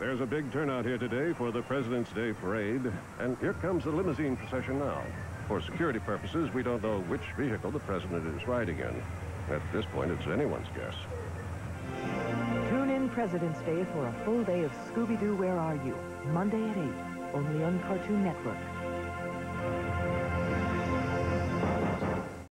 There's a big turnout here today for the President's Day Parade, and here comes the limousine procession now. For security purposes, we don't know which vehicle the President is riding in. At this point, it's anyone's guess. Tune in President's Day for a full day of Scooby-Doo Where Are You? Monday at 8, only on Cartoon Network.